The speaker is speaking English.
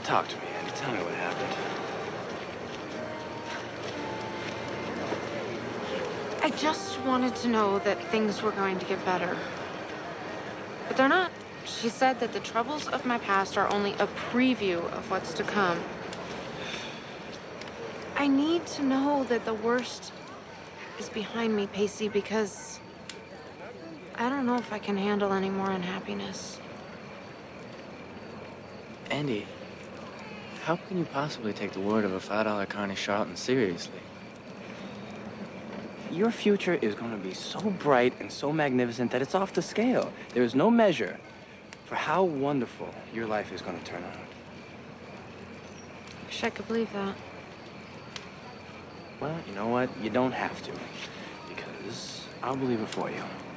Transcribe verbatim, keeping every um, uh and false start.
Talk to me, Andie. Tell me what happened. I just wanted to know that things were going to get better. But they're not. She said that the troubles of my past are only a preview of what's to come. I need to know that the worst is behind me, Pacey, because I don't know if I can handle any more unhappiness. Andie, how can you possibly take the word of a five dollar carny charlatan seriously? Your future is going to be so bright and so magnificent that it's off the scale. There is no measure for how wonderful your life is going to turn out. Wish I could believe that. Well, you know what? You don't have to, because I'll believe it for you.